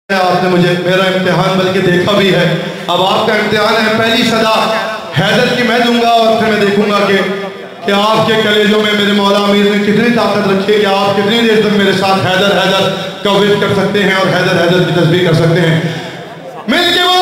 آپ نے مجھے میرا امتحان بلکہ دیکھا بھی ہے. اب آپ کا امتحان ہے. پہلی صدا حیدر کی میں دوں گا اور پھر میں دیکھوں گا کہ آپ کے کلیجوں میں میرے مولا امیر نے کتنی طاقت رکھی ہے کہ آپ کتنی دیر تک میرے ساتھ حیدر حیدر کا ورد کر سکتے ہیں اور حیدر حیدر کی تسبیح کر سکتے ہیں. مل کے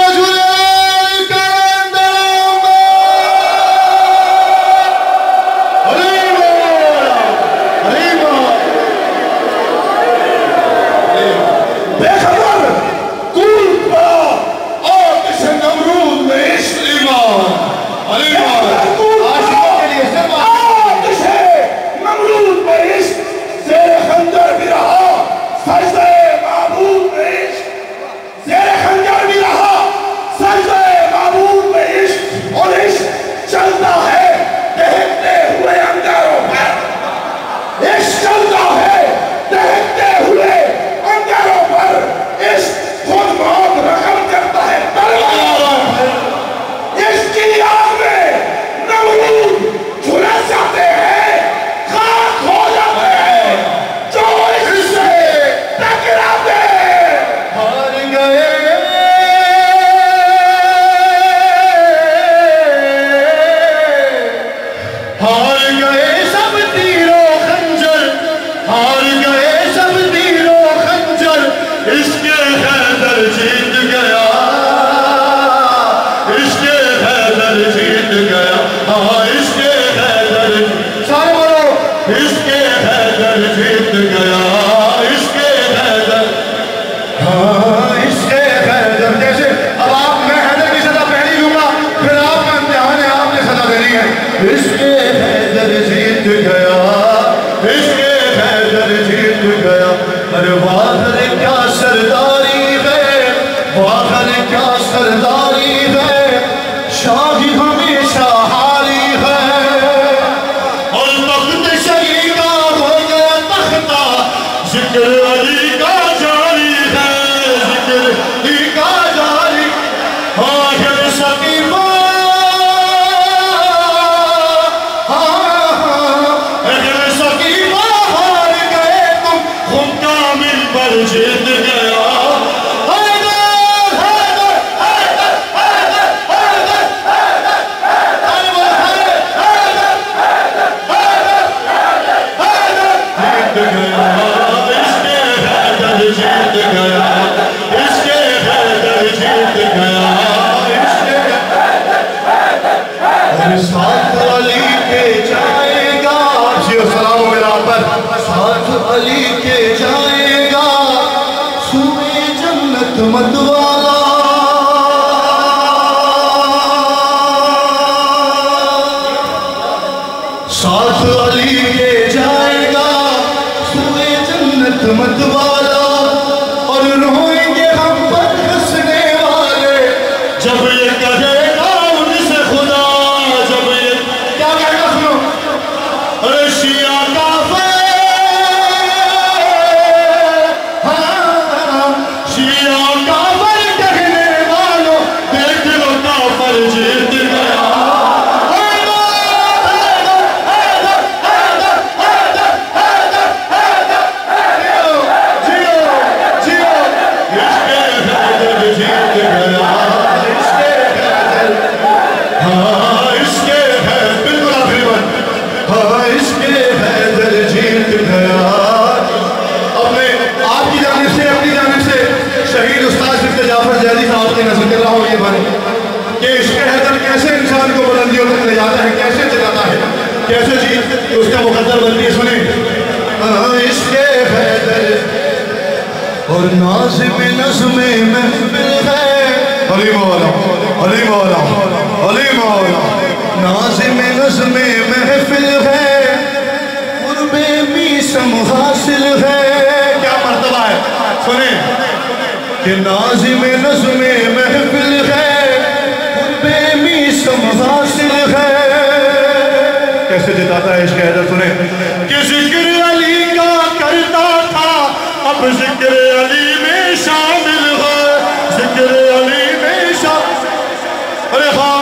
ذکر علی میں شامل